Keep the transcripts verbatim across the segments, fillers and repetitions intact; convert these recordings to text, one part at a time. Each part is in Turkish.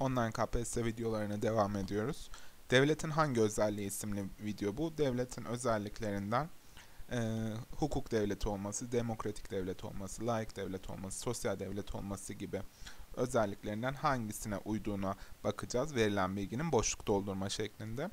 Online K P S S videolarına devam ediyoruz. Devletin hangi özelliği isimli video bu. Devletin özelliklerinden e, hukuk devleti olması, demokratik devlet olması, laik devlet olması, sosyal devlet olması gibi özelliklerinden hangisine uyduğuna bakacağız verilen bilginin boşluk doldurma şeklinde.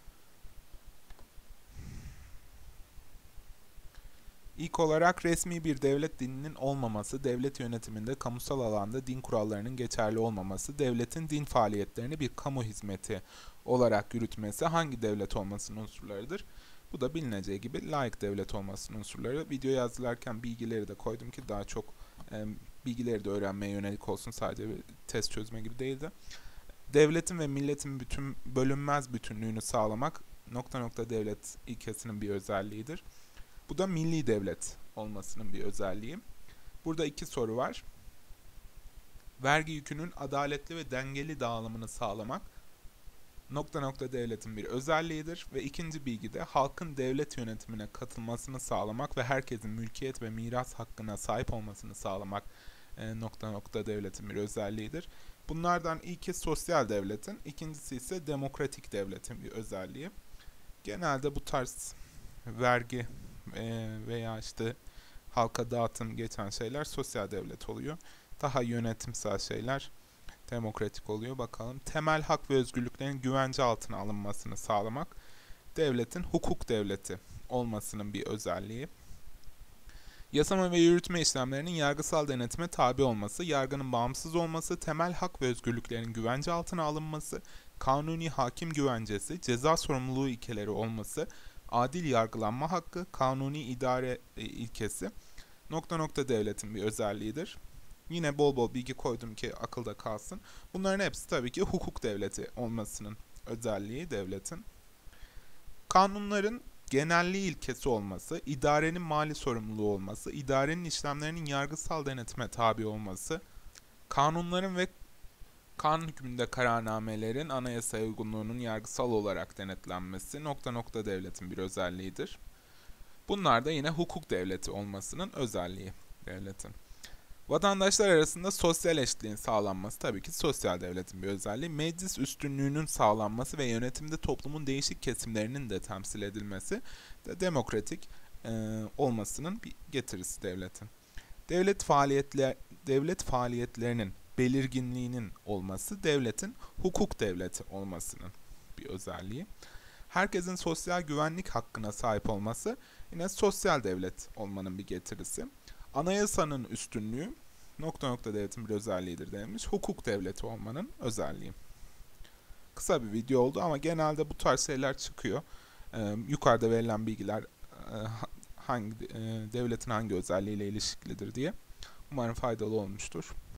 İlk olarak resmi bir devlet dininin olmaması, devlet yönetiminde kamusal alanda din kurallarının geçerli olmaması, devletin din faaliyetlerini bir kamu hizmeti olarak yürütmesi hangi devlet olmasının unsurlarıdır? Bu da bilineceği gibi laik devlet olmasının unsurları. Video yazılarken bilgileri de koydum ki daha çok e, bilgileri de öğrenmeye yönelik olsun, sadece bir test çözme gibi değildi. Devletin ve milletin bütün bölünmez bütünlüğünü sağlamak nokta nokta devlet ilkesinin bir özelliğidir. Bu da milli devlet olmasının bir özelliği. Burada iki soru var. Vergi yükünün adaletli ve dengeli dağılımını sağlamak nokta nokta devletin bir özelliğidir. Ve ikinci bilgi de halkın devlet yönetimine katılmasını sağlamak ve herkesin mülkiyet ve miras hakkına sahip olmasını sağlamak e, nokta nokta devletin bir özelliğidir. Bunlardan ilki sosyal devletin, ikincisi ise demokratik devletin bir özelliği. Genelde bu tarz vergi veya işte halka dağıtım geçen şeyler sosyal devlet oluyor. Daha yönetimsel şeyler demokratik oluyor. Bakalım. Temel hak ve özgürlüklerin güvence altına alınmasını sağlamak devletin hukuk devleti olmasının bir özelliği. Yasama ve yürütme işlemlerinin yargısal denetime tabi olması, yargının bağımsız olması, temel hak ve özgürlüklerin güvence altına alınması, kanuni hakim güvencesi, ceza sorumluluğu ilkeleri olması, adil yargılanma hakkı, kanuni idare ilkesi nokta nokta devletin bir özelliğidir. Yine bol bol bilgi koydum ki akılda kalsın. Bunların hepsi tabii ki hukuk devleti olmasının özelliği devletin. Kanunların genelliği ilkesi olması, idarenin mali sorumluluğu olması, idarenin işlemlerinin yargısal denetime tabi olması, kanunların ve kanun hükmünde kararnamelerin anayasaya uygunluğunun yargısal olarak denetlenmesi nokta nokta devletin bir özelliğidir. Bunlar da yine hukuk devleti olmasının özelliği devletin. Vatandaşlar arasında sosyal eşitliğin sağlanması tabii ki sosyal devletin bir özelliği. Meclis üstünlüğünün sağlanması ve yönetimde toplumun değişik kesimlerinin de temsil edilmesi de demokratik e, olmasının bir getirisi devletin. Devlet faaliyetler, devlet faaliyetlerinin belirginliğinin olması devletin hukuk devleti olmasının bir özelliği. Herkesin sosyal güvenlik hakkına sahip olması yine sosyal devlet olmanın bir getirisi. Anayasanın üstünlüğü nokta nokta devletin bir özelliğidir denilmiş. Hukuk devleti olmanın özelliği. Kısa bir video oldu ama genelde bu tarz şeyler çıkıyor. Ee, yukarıda verilen bilgiler e, hangi e, devletin hangi özelliğiyle ilişkilidir diye. Umarım faydalı olmuştur.